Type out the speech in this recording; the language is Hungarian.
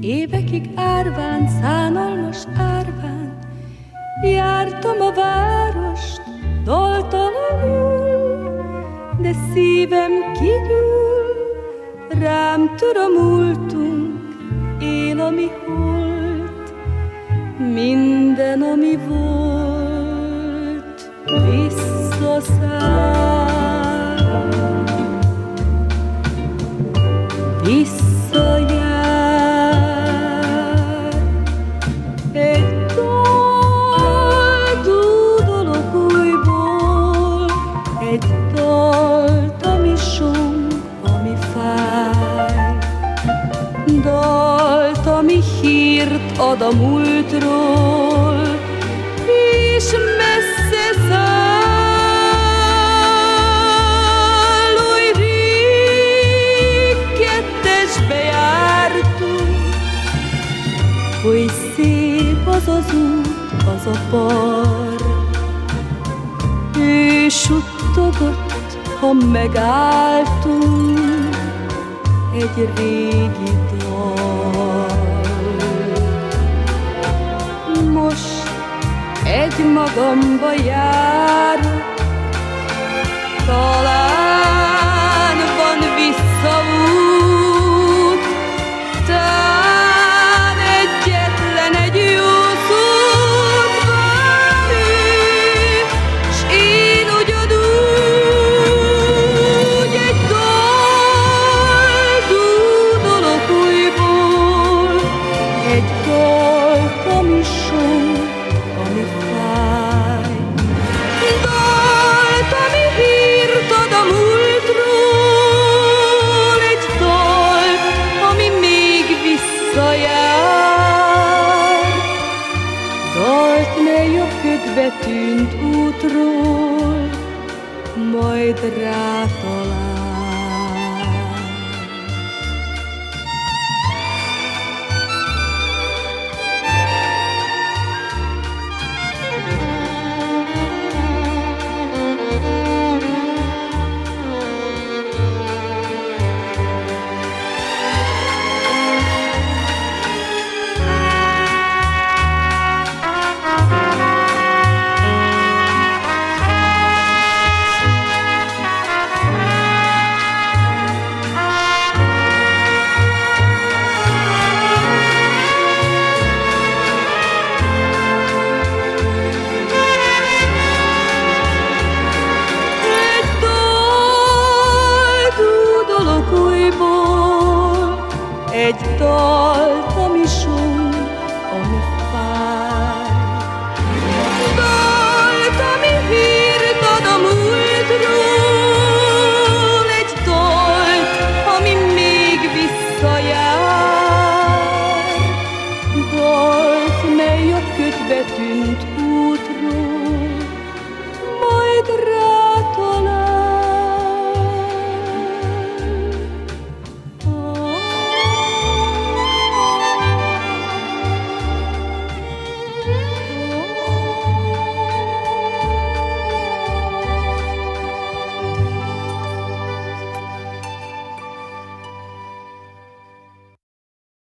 Évekig árván, szánalmas árván jártam a várost daltalanul, de szívem kigyúl, rám tör a múltunk, él, ami holt, minden, ami volt, visszaszáll, visszajár. Egy dal dúdolok újból, egy dalt, ami song, ami fáj, dalt, ami hírt ad a múltról, és messze száll. Oly rég kettesbe jártunk, oly szép az az út, az a par. Ő suttogott, ha megálltunk, egy régi dal. Most egymagamba járok, talán van visszaút, tán egyetlen egy jó szót vár ő, s én ugyanúgy egy dal dúdolok újból, egy dalt, ami song, ami fáj, dalt, ami hírt ad a múltról, egy dalt, ami még visszajár, dalt, mely a ködbe tűnt útról majd rátalál. Egy dalt,